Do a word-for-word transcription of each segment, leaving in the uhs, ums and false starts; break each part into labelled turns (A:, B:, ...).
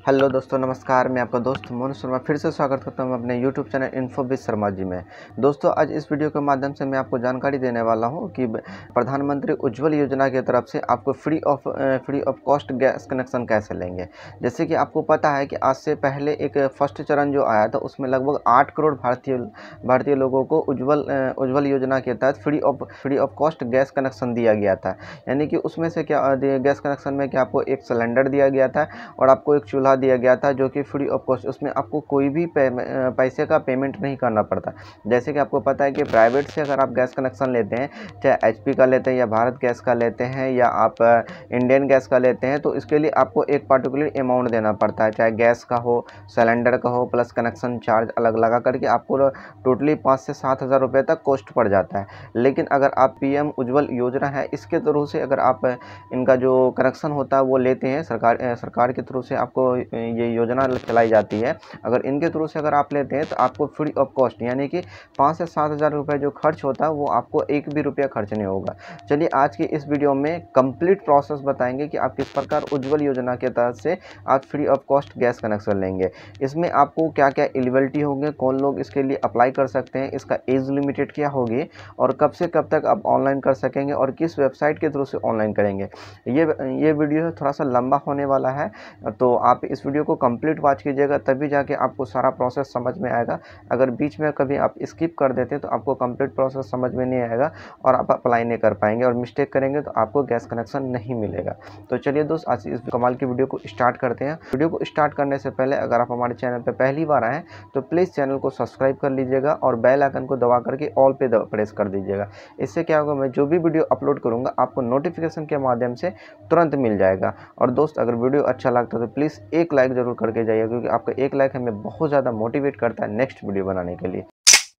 A: Hello दोस्तों, नमस्कार। मैं आपका दोस्त मोनू शर्मा फिर से स्वागत करता हूं अपने YouTube channel info with Sharma ji में। दोस्तों, आज इस वीडियो के माध्यम से मैं आपको जानकारी देने वाला हूं कि प्रधानमंत्री उज्ज्वल योजना की तरफ से आपको free of free of cost gas connection कैसे लेंगे। जैसे कि आपको पता है कि आज से पहले एक फर्स्ट चरण जो आया था उसमें लगभग आठ करोड़ भारतीय भारतीय लोगों को उज्ज्वल उज्ज्वल योजना के तहत free of free of cost gas connection दिया गया था। यानी कि उसमें से क्या गैस कनेक्शन में क्या आपको एक सिलेंडर दिया गया था और आपको एक चूल्हा दिया गया था जो कि फ्री ऑफ कॉस्ट, उसमें आपको कोई भी पैसे का पेमेंट नहीं करना पड़ता। जैसे कि आपको पता है कि प्राइवेट से अगर आप गैस कनेक्शन लेते हैं, चाहे एचपी का लेते हैं या भारत गैस का लेते हैं या आप इंडियन गैस का लेते हैं, तो इसके लिए आपको एक पर्टिकुलर अमाउंट देना पड़ता है, चाहे गैस का हो, सिलेंडर का हो, प्लस कनेक्शन चार्ज अलग लगा करके आपको टोटली पाँच से सात हज़ार रुपये तक कॉस्ट पड़ जाता है। लेकिन अगर आप पीएम उज्ज्वल योजना है इसके थ्रू से अगर आप इनका जो कनेक्शन होता है वो लेते हैं, सरकार सरकार के थ्रू से आपको ये योजना चलाई जाती है। अगर इनके थ्रू से अगर आप लेते हैं तो आपको फ्री ऑफ कॉस्ट यानी कि पाँच से सात हज़ार रुपये जो खर्च होता है वो आपको एक भी रुपया खर्च नहीं होगा। चलिए आज की इस वीडियो में कंप्लीट प्रोसेस बताएंगे कि आप किस प्रकार उज्ज्वल योजना के तहत से आप free of cost gas connection लेंगे। इसमें आपको क्या क्या एलिजिबिलिटी होंगे, कौन लोग इसके लिए अप्लाई कर सकते हैं, इसका एज लिमिटेड क्या होगी और कब से कब तक आप ऑनलाइन कर सकेंगे और किस वेबसाइट के थ्रू से ऑनलाइन करेंगे। ये ये वीडियो थोड़ा सा लंबा होने वाला है, तो आप इस वीडियो को कंप्लीट वॉच कीजिएगा, तभी जाके आपको सारा प्रोसेस समझ में आएगा। अगर बीच में कभी आप स्किप कर देते हैं तो आपको कंप्लीट प्रोसेस समझ में नहीं आएगा और आप अप्लाई नहीं कर पाएंगे और मिस्टेक करेंगे तो आपको गैस कनेक्शन नहीं मिलेगा। तो चलिए दोस्त, आज इस कमाल की वीडियो को स्टार्ट करते हैं। वीडियो को स्टार्ट करने से पहले अगर आप हमारे चैनल पर पहली बार आएँ तो प्लीज़ चैनल को सब्सक्राइब कर लीजिएगा और बेल आइकन को दबा करके ऑल पे प्रेस कर दीजिएगा। इससे क्या होगा, मैं जो भी वीडियो अपलोड करूँगा आपको नोटिफिकेशन के माध्यम से तुरंत मिल जाएगा। और दोस्त, अगर वीडियो अच्छा लगता है तो प्लीज़ एक लाइक ज़रूर करके जाइए, क्योंकि आपका एक लाइक हमें बहुत ज़्यादा मोटिवेट करता है नेक्स्ट वीडियो बनाने के लिए।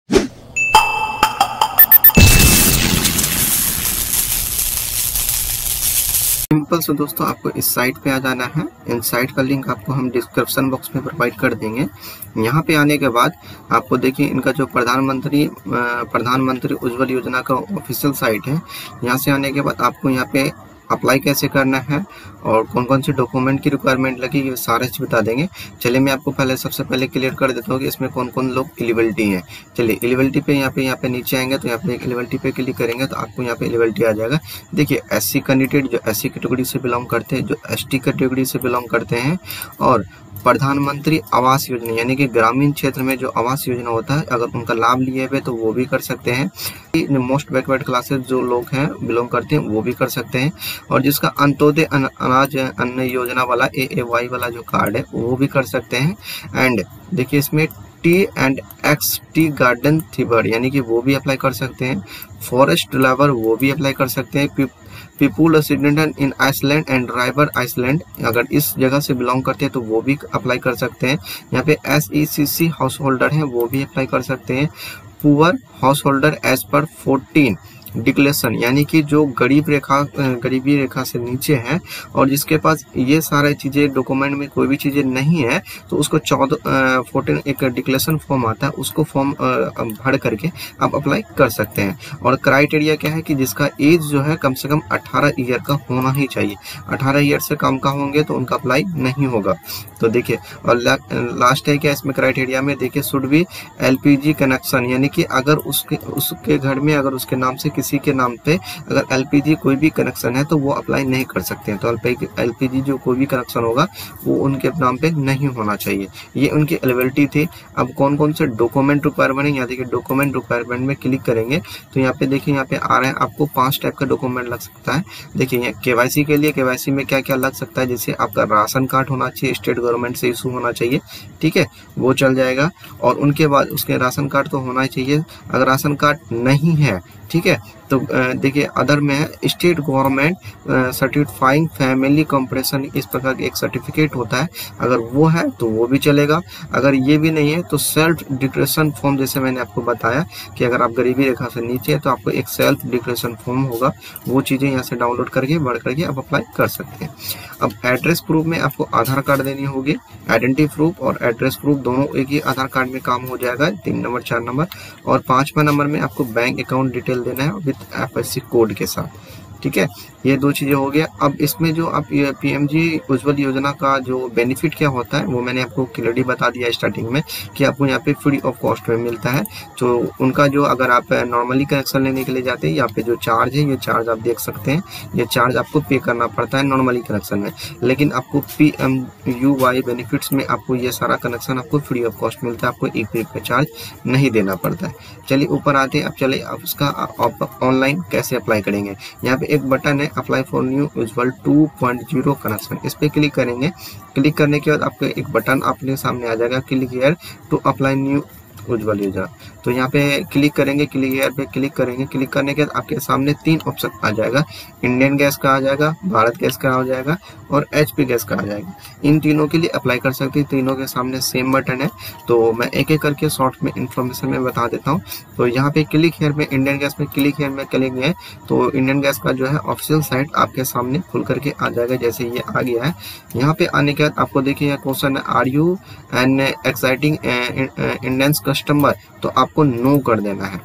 A: सिंपल से दोस्तों, आपको इस साइट पे आ जाना है। इन साइट का लिंक आपको हम डिस्क्रिप्शन बॉक्स में प्रोवाइड कर देंगे। यहाँ पे आने के बाद आपको देखिए इनका जो प्रधानमंत्री प्रधानमंत्री उज्ज्वल योजना का ऑफिशियल साइट है। यहाँ से आने के बाद आपको यहाँ पे अप्लाई कैसे करना है और कौन कौन से डॉक्यूमेंट की रिक्वायरमेंट लगी, ये सारे चीज़ बता देंगे। चलिए मैं आपको पहले सबसे पहले क्लियर कर देता हूँ कि इसमें कौन कौन लोग एलिजिबिलिटी हैं। चलिए एलिजिबिलिटी पे यहाँ पे यहाँ पे नीचे आएंगे तो यहाँ पे एलिजिबिलिटी पे क्लिक करेंगे तो आपको यहाँ पे एलिजिबिलिटी आ जाएगा। देखिए एससी कैंडिडेट जो एससी कैटेगरी से बिलोंग करते हैं, जो एसटी कैटेगरी से बिलोंग करते हैं, और प्रधानमंत्री आवास योजना यानी कि ग्रामीण क्षेत्र में जो आवास योजना होता है अगर उनका लाभ लिए हुए तो वो भी कर सकते हैं। मोस्ट बैकवर्ड क्लासेस जो लोग हैं बिलोंग करते हैं वो भी कर सकते हैं। और जिसका अंत्योदय अनाज अन्न योजना वाला ए ए वाई वाला जो कार्ड है वो भी कर सकते हैं। एंड देखिए इसमें tea and ex tea garden थीवर यानी कि वो भी अप्लाई कर सकते हैं। फॉरेस्ट लेवर वो भी अप्लाई कर सकते हैं। People resident in island and driver island अगर इस जगह से बिलोंग करते हैं तो वो भी अप्लाई कर सकते हैं। यहाँ पे S E C C householder हैं वो भी अप्लाई कर सकते हैं। Poor householder as per fourteen declaration यानी कि जो गरीब रेखा गरीबी रेखा से नीचे है और जिसके पास ये सारे चीज़ें डॉक्यूमेंट में कोई भी चीज़ें नहीं है तो उसको चौदह फोर्टीन एक डिक्लेरेशन फॉर्म आता है, उसको फॉर्म भर करके आप अप्लाई कर सकते हैं। और क्राइटेरिया क्या है कि जिसका एज जो है कम से कम अठारह ईयर का होना ही चाहिए। अठारह ईयर से कम का होंगे तो उनका अप्लाई नहीं होगा। तो देखिए, और ला, लास्ट है क्या इसमें क्राइटेरिया में, देखिए शुड बी एलपीजी कनेक्शन यानी कि अगर उसके उसके घर में अगर उसके नाम से किसी के नाम पे अगर एलपीजी कोई भी कनेक्शन है तो वो अप्लाई नहीं कर सकते हैं। तो एलपीजी जो कोई भी कनेक्शन होगा वो उनके नाम पे नहीं होना चाहिए। ये उनकी एलिजिबिलिटी थी। अब कौन कौन से डॉक्यूमेंट रिक्वायरमेंट है, यहाँ देखिए डॉक्यूमेंट रिक्वायरमेंट में क्लिक करेंगे तो यहाँ पे देखिए यहाँ पे आ रहे हैं आपको पांच टाइप का डॉक्यूमेंट लग सकता है। देखिए यहाँ केवाईसी के लिए केवाईसी में क्या क्या लग सकता है, जैसे आपका राशन कार्ड होना चाहिए, स्टेट गवर्नमेंट से इशू होना चाहिए, ठीक है, वो चल जाएगा। और उनके बाद उसके राशन कार्ड तो होना ही चाहिए। अगर राशन कार्ड नहीं है, ठीक है, तो देखिए अदर में है state government certifying family compression, इस प्रकार का एक सर्टिफिकेट होता है, अगर वो है तो वो भी चलेगा। अगर ये भी नहीं है तो सेल्फ डिक्लेरेशन फॉर्म, जैसे मैंने आपको बताया कि अगर आप गरीबी रेखा से नीचे है तो आपको एक सेल्फ डिक्लेरेशन फॉर्म होगा, वो चीज़ें यहाँ से डाउनलोड करके भर करके आप अप्लाई कर सकते हैं। अब एड्रेस प्रूफ में आपको आधार कार्ड देनी होगी। आइडेंटिटी प्रूफ और एड्रेस प्रूफ दोनों एक ही आधार कार्ड में काम हो जाएगा, तीन नंबर चार नंबर। और पाँचवा नंबर में आपको बैंक अकाउंट डिटेल देना है with F S C code के साथ। ठीक है, ये दो चीज़ें हो गया। अब इसमें जो आप पीएमजी उज्ज्वल योजना का जो बेनिफिट क्या होता है वो मैंने आपको क्लियरली बता दिया स्टार्टिंग में कि आपको यहाँ पे फ्री ऑफ कॉस्ट में मिलता है। तो उनका जो अगर आप नॉर्मली कनेक्शन लेने के लिए जाते हैं यहाँ पे जो चार्ज है, ये चार्ज आप देख सकते हैं, ये चार्ज आपको पे करना पड़ता है नॉर्मली कनेक्शन में। लेकिन आपको P M U Y benefits में आपको ये सारा कनेक्शन आपको फ्री ऑफ कॉस्ट मिलता है, आपको एक रुपये का चार्ज नहीं देना पड़ता है। चलिए ऊपर आते हैं। अब चले आप उसका ऑनलाइन कैसे अप्लाई करेंगे। यहाँ पे एक बटन है apply for new Ujjwala two point zero connection, इस पर क्लिक करेंगे। क्लिक करने के बाद आपको एक बटन अपने सामने आ जाएगा, click here to apply new Ujjwala Yojana. तो यहाँ पे क्लिक करेंगे, क्लिक हियर पे क्लिक करेंगे। क्लिक करने के बाद आपके सामने तीन ऑप्शन आ जाएगा, इंडियन गैस का आ जाएगा, भारत गैस का आ जाएगा और एचपी गैस का आ जाएगा। इन तीनों के लिए अप्लाई कर सकते हैं, तीनों के सामने सेम बटन है। तो मैं एक एक करके शॉर्ट में इन्फॉर्मेशन में बता देता हूँ। तो यहाँ पे क्लिक हियर में इंडियन गैस में क्लिक हियर में क्लिक है तो इंडियन गैस का जो है ऑफिशियल साइट आपके सामने खुल करके आ जाएगा। जैसे ये आ गया है, यहाँ पे आने के बाद आपको देखिए क्वेश्चन है are you an exciting Indian customer, तो आपको नो कर देना है।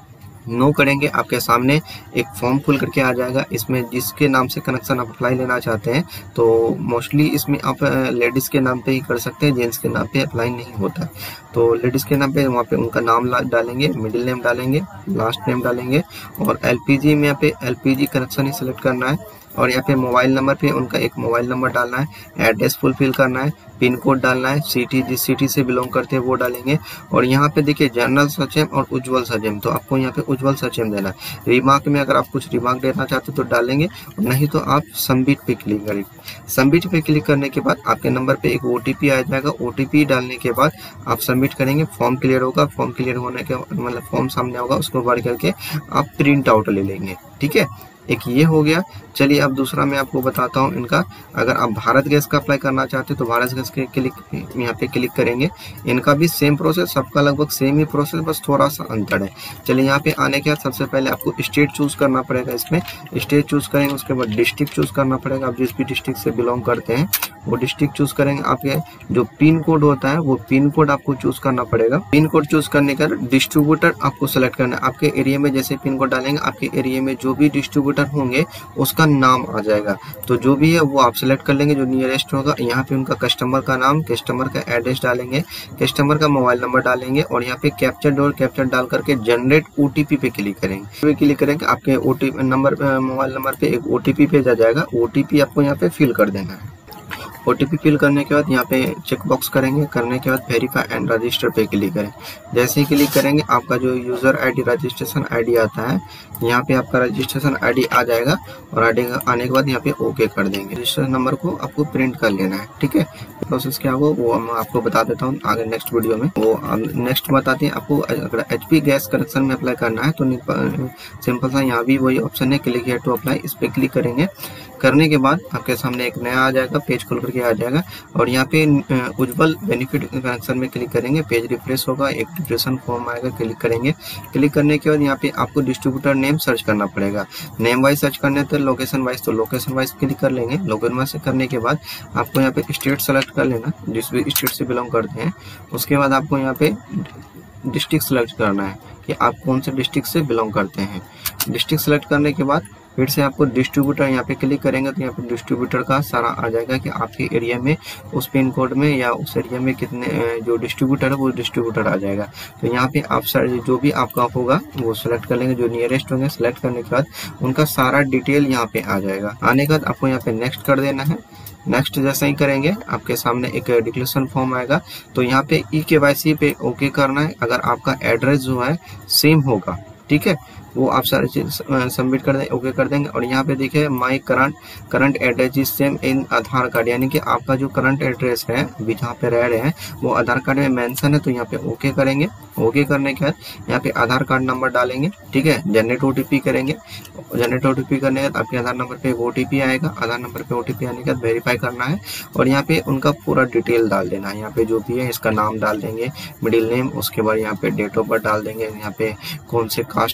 A: नो करेंगे आपके सामने एक फॉर्म खुल करके आ जाएगा। इसमें जिसके नाम से कनेक्शन आप अप्लाई लेना चाहते हैं, तो मोस्टली इसमें आप लेडीज़ के नाम पे ही कर सकते हैं, जेंट्स के नाम पे अप्लाई नहीं होता है। तो लेडीज़ के नाम पे वहाँ पे उनका नाम डालेंगे, मिडिल नेम डालेंगे, लास्ट नेम डालेंगे और एलपीजी में यहाँ पे एलपीजी कनेक्शन ही सिलेक्ट करना है। और यहाँ पे मोबाइल नंबर पे उनका एक मोबाइल नंबर डालना है, एड्रेस फुलफिल करना है, पिन कोड डालना है, सिटी जिस सिटी से बिलोंग करते हैं वो डालेंगे। और यहाँ पे देखिए जनरल सचेम और उज्ज्वल सचेम, तो आपको यहाँ पे उज्ज्वल सचेम देना है। रिमार्क में अगर आप कुछ रिमार्क देना चाहते हो तो डालेंगे, नहीं तो आप सबमिट पे क्लिक करेंगे। सबमिट पे क्लिक करने के बाद आपके नंबर पे एक ओटीपी आ जाएगा। ओटीपी डालने के बाद आप सबमिट करेंगे, फॉर्म क्लियर होगा। फॉर्म क्लियर होने के मतलब फॉर्म सामने होगा, उसको भर करके आप प्रिंट आउट ले लेंगे। ठीक है, एक ये हो गया। चलिए अब दूसरा मैं आपको बताता हूँ इनका। अगर आप भारत गैस का अप्लाई करना चाहते हो तो भारत गैस के क्लिक यहाँ पे क्लिक करेंगे। इनका भी सेम प्रोसेस, सबका लगभग सेम ही प्रोसेस, बस थोड़ा सा अंतर है। चलिए यहाँ पे आने के बाद सबसे पहले आपको स्टेट चूज करना पड़ेगा। इसमें स्टेट चूज करेंगे, उसके बाद डिस्ट्रिक्ट चूज करना पड़ेगा। आप जिस भी डिस्ट्रिक्ट से बिलोंग करते हैं वो डिस्ट्रिक्ट चूज करेंगे। आपके जो पिन कोड होता है वो पिन कोड आपको चूज करना पड़ेगा। पिन कोड चूज करने का डिस्ट्रीब्यूटर आपको सेलेक्ट करना है। आपके एरिया में जैसे पिन कोड डालेंगे, आपके एरिया में जो भी डिस्ट्रीब्यूटर होंगे उसका नाम आ जाएगा। तो जो भी है वो आप सेलेक्ट कर लेंगे, जो नियरेस्ट होगा। यहाँ पे उनका कस्टमर का नाम, कस्टमर का एड्रेस डालेंगे, कस्टमर का मोबाइल नंबर डालेंगे और यहाँ पे कैप्चर और कैप्चर डाल करके जनरेट ओटीपी पे क्लिक करेंगे। क्लिक करेंगे, आपके ओटीपी नंबर मोबाइल नंबर पे एक ओटीपी भेजा जाएगा। ओटीपी आपको यहाँ पे फिल कर देना है। ओटीपी फिल करने के बाद यहाँ पे चेक बॉक्स करेंगे, करने के बाद वेरीफाई एंड रजिस्टर पे क्लिक करें। जैसे ही क्लिक करेंगे आपका जो यूजर आईडी रजिस्ट्रेशन आईडी आता है, यहाँ पे आपका रजिस्ट्रेशन आईडी आ जाएगा और आईडी आने के बाद यहाँ पे ओके कर देंगे। रजिस्ट्रेशन नंबर को आपको प्रिंट कर लेना है। ठीक है, प्रोसेस क्या होगा वो मैं आपको बता देता हूँ आगे नेक्स्ट वीडियो में। वो नेक्स्ट बताते हैं आपको। अगर एचपी गैस कनेक्शन में अप्लाई करना है तो सिंपल सा यहाँ भी वही ऑप्शन है, क्लिक हियर टू अप्लाई, इस पर क्लिक करेंगे। करने के बाद आपके सामने एक नया आ जाएगा, पेज खोल करके आ जाएगा और यहाँ पे उज्ज्वल बेनिफिट कनेक्शन में क्लिक करेंगे। पेज रिफ्रेश होगा, एक डिक्लेरेशन फॉर्म आएगा, क्लिक करेंगे। क्लिक करने के बाद यहाँ पे आपको डिस्ट्रीब्यूटर नेम सर्च करना पड़ेगा। नेम वाइज सर्च करने तो लोकेशन वाइज, तो लोकेशन वाइज क्लिक कर लेंगे। लोकेशन वाइज करने के बाद आपको यहाँ पे स्टेट सेलेक्ट कर लेना, जिस भी स्टेट से बिलोंग करते हैं। उसके बाद आपको यहाँ पे डिस्ट्रिक्ट सेलेक्ट करना है कि आप कौन से डिस्ट्रिक्ट से बिलोंग करते हैं। डिस्ट्रिक्ट सेलेक्ट करने के बाद फिर से आपको डिस्ट्रीब्यूटर यहाँ पे क्लिक करेंगे तो यहाँ पे डिस्ट्रीब्यूटर का सारा आ जाएगा कि आपके एरिया में उस पिन कोड में या उस एरिया में कितने जो डिस्ट्रीब्यूटर है वो डिस्ट्रीब्यूटर आ जाएगा। तो यहाँ पे आप सर जो भी आपका होगा वो सिलेक्ट कर लेंगे, जो नियरेस्ट होंगे। सेलेक्ट करने के बाद उनका सारा डिटेल यहाँ पे आ जाएगा। आने के बाद आपको यहाँ पे नेक्स्ट कर देना है। नेक्स्ट जैसा ही करेंगे आपके सामने एक डिक्लेरेशन फॉर्म आएगा, तो यहाँ पे ई केवाईसी पे ओके करना है। अगर आपका एड्रेस जो है सेम होगा, ठीक है, वो आप सारी चीज सबमिट कर दें, ओके कर देंगे। और यहाँ पे देखिए my current current address is same in Aadhaar card, यानी कि आपका जो करंट एड्रेस है अभी जहाँ पे रह रहे हैं वो आधार कार्ड में मेंशन है, तो यहाँ पे ओके करेंगे। ओके करने के बाद यहाँ पे आधार कार्ड नंबर डालेंगे, ठीक है। जनरेट ओटीपी करेंगे। जनरेट ओटीपी करने के बाद आपके आधार नंबर पे एक ओटीपी आएगा। आधार नंबर पे ओटीपी आने के बाद वेरीफाई करना है और यहाँ पे उनका पूरा डिटेल डाल देना है। यहाँ पे जो भी है इसका नाम डाल देंगे, मिडिल नेम, उसके बाद यहाँ पे डेट ऑफ बर्थ डाल देंगे, यहाँ पे कौन से कास्ट से बिलोंग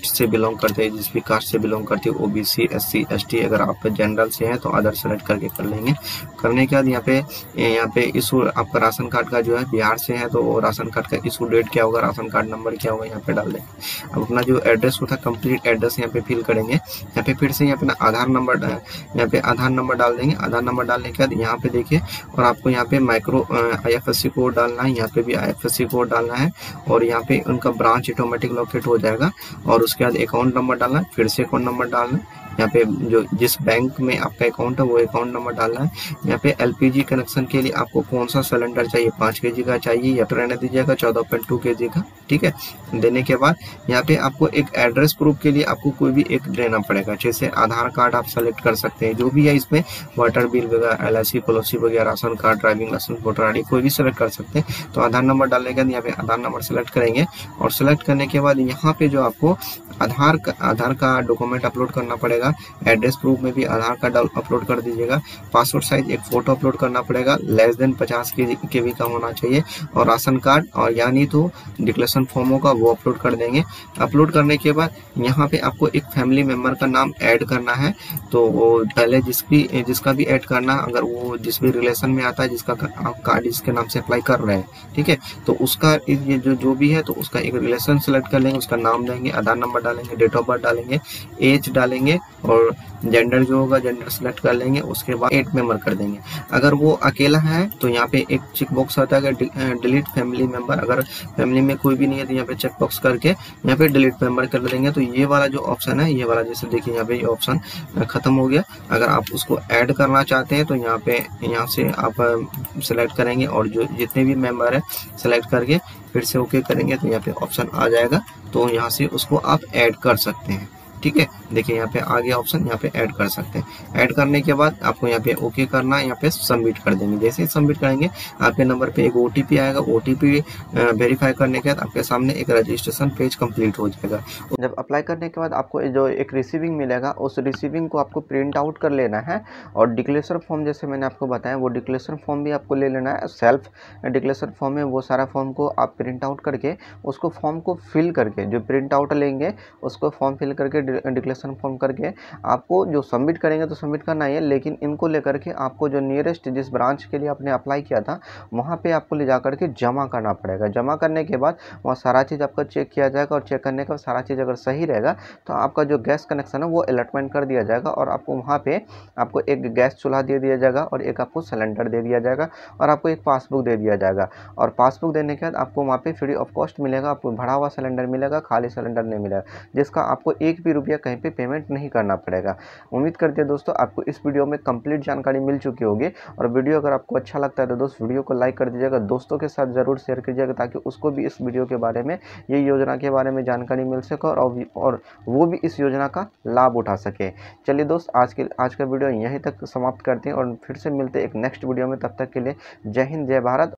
A: बिलोंग करते हैं, जिस भी कास्ट से बिलोंग करते हैं, ओबीसी, एससी, एसटी, अगर आप जनरल से हैं तो अदर सेलेक्ट करके कर लेंगे। करने के बाद यहाँ पे यहाँ पे इशू आपका राशन कार्ड का जो है बिहार से है तो राशन कार्ड का इशू डेट क्या होगा, राशन कार्ड नंबर क्या होगा यहाँ पे डाल देंगे। अब अपना जो एड्रेस होता है कंप्लीट एड्रेस यहाँ पे फिल करेंगे। यहाँ पे फिर से यहाँ पे ना आधार नंबर यहाँ पे आधार नंबर डाल देंगे। आधार नंबर डालने के बाद यहाँ पे देखिए और आपको यहाँ पे माइक्रो आईएफएससी कोड डालना है, यहाँ पे भी आईएफएससी कोड डालना है और यहाँ पे उनका ब्रांच ऑटोमेटिक लोकेट हो जाएगा। और उसके बाद अकाउंट नंबर डालना है, फिर से अकाउंट नंबर डालना है, यहाँ पे जो जिस बैंक में आपका अकाउंट है वो अकाउंट नंबर डालना है। यहाँ पे एलपीजी कनेक्शन के लिए आपको कौन सा सिलेंडर चाहिए, पाँच के जी का चाहिए या फिर रहने दीजिएगा चौदह पॉइंट टू के जी का, ठीक है। देने के बाद यहाँ पे आपको एक एड्रेस प्रूफ के लिए आपको कोई भी एक देना पड़ेगा, जैसे आधार कार्ड आप सेलेक्ट कर सकते हैं, जो भी है इसमें वाटर बिल वगैरह, एल आई सी पॉलिसी वगैरह, ration card, driving license, voter I D कोई भी सेलेक्ट कर सकते हैं। तो आधार नंबर डालने के बाद यहाँ पे आधार नंबर सेलेक्ट करेंगे और सेलेक्ट करने के बाद यहाँ पे जो आपको आधार का आधार का डॉक्यूमेंट अपलोड करना पड़ेगा। एड्रेस प्रूफ में भी आधार कार्ड अपलोड कर दीजिएगा। पासपोर्ट साइज एक फोटो अपलोड करना पड़ेगा, लेस देन पचास के बी का होना चाहिए। और राशन कार्ड और यानी तो डिक्लेरेशन फॉर्म होगा वो अपलोड कर देंगे। अपलोड करने के बाद यहाँ पे आपको एक फैमिली मेम्बर का नाम ऐड करना है। तो वो पहले जिस भी जिसका भी ऐड करना, अगर वो जिस भी रिलेशन में आता है जिसका आप कार्ड इसके नाम से अप्लाई कर रहे हैं, ठीक है, तो उसका ये जो जो भी है तो उसका एक रिलेशन सेलेक्ट कर लेंगे, उसका नाम देंगे, आधार नंबर डालेंगे, डेट ऑफ बर्थ डालेंगे, एज डालेंगे और जेंडर जो होगा जेंडर सेलेक्ट कर लेंगे। उसके बाद एट मेंबर कर देंगे। अगर वो अकेला है तो यहाँ पे एक चेक बॉक्स आता है डिलीट फैमिली मेंबर, अगर फैमिली में कोई भी नहीं है तो यहाँ पे चेक बॉक्स करके यहाँ पे डिलीट मेंबर कर देंगे। तो ये वाला जो ऑप्शन है, ये वाला जैसे देखिए यहाँ पे ये ऑप्शन खत्म हो गया। अगर आप उसको ऐड करना चाहते हैं तो यहाँ पे यहाँ से आप सेलेक्ट करेंगे और जो जितने भी मेंबर है सेलेक्ट करके फिर से ओके करेंगे तो यहाँ पे ऑप्शन आ जाएगा। तो यहाँ से उसको आप ऐड कर सकते हैं, ठीक है। देखिए यहाँ पे आ गया ऑप्शन, यहाँ पे ऐड कर सकते हैं। ऐड करने के बाद आपको यहाँ पे ओके करना है, यहाँ पे सबमिट कर देंगे। जैसे ही सबमिट करेंगे आपके नंबर पे एक ओटीपी आएगा। ओटीपी वेरीफाई करने के बाद आपके सामने एक रजिस्ट्रेशन पेज कंप्लीट हो जाएगा। जब अप्लाई करने के बाद आपको जो एक रिसीविंग मिलेगा, उस रिसीविंग को आपको प्रिंट आउट कर लेना है। और डिक्लेरेशन फॉर्म जैसे मैंने आपको बताया वो डिक्लेरेशन फॉर्म भी आपको ले लेना है। सेल्फ डिक्लेरेशन फॉर्म है वो सारा फॉर्म को आप प्रिंट आउट करके उसको फॉर्म को फिल करके, जो प्रिंट आउट लेंगे उसको फॉर्म फिल करके डिक्लेरेशन फॉर्म करके आपको जो सबमिट करेंगे तो सबमिट करना ही है। लेकिन इनको लेकर के आपको जो नियरेस्ट जिस ब्रांच के लिए आपने अप्लाई किया था वहाँ पे आपको ले जा करके जमा करना पड़ेगा। जमा करने के बाद वहाँ सारा चीज़ आपका चेक किया जाएगा और चेक करने के बाद सारा चीज़ अगर सही रहेगा तो आपका जो गैस कनेक्शन है वो अलॉटमेंट कर दिया जाएगा और आपको वहाँ पे आपको एक गैस चूल्हा दे दिया जाएगा और एक आपको सिलेंडर दे दिया जाएगा और आपको एक पासबुक दे दिया जाएगा। और पासबुक देने के बाद आपको वहाँ पे फ्री ऑफ कॉस्ट मिलेगा, आपको भरा हुआ सिलेंडर मिलेगा, खाली सिलेंडर नहीं मिलेगा, जिसका आपको एक भी रुपया कहीं पे पेमेंट नहीं करना पड़ेगा। उम्मीद करते हैं दोस्तों आपको इस वीडियो में कंप्लीट जानकारी मिल चुकी होगी। और वीडियो अगर आपको अच्छा लगता है तो दोस्त वीडियो को लाइक कर दीजिएगा, दोस्तों के साथ ज़रूर शेयर कीजिएगा ताकि उसको भी इस वीडियो के बारे में, ये योजना के बारे में जानकारी मिल सके और और वो भी इस योजना का लाभ उठा सके। चलिए दोस्त आज के आज का वीडियो यहीं तक समाप्त करते हैं और फिर से मिलते हैं एक नेक्स्ट वीडियो में। तब तक के लिए जय हिंद, जय भारत।